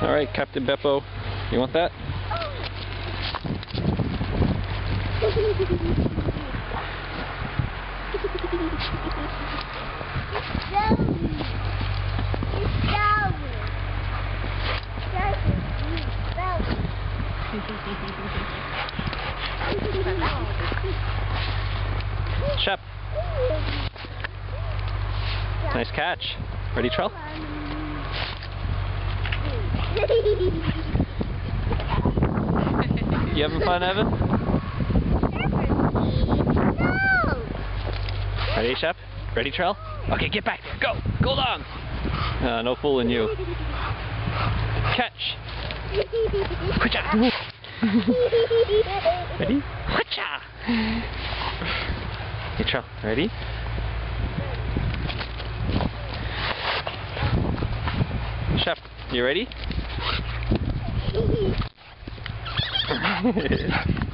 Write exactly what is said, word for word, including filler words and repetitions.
All right, Captain Beppo, you want that? Shep. Nice catch. Ready, Trell? You having fun, Evan? Ready, Shep? Ready, Trell? Okay, get back there. Go. Go long. Uh, no fooling you. Catch. Hoocha. Ready? Hoocha. Hey, Trell. Ready? Shep, you ready?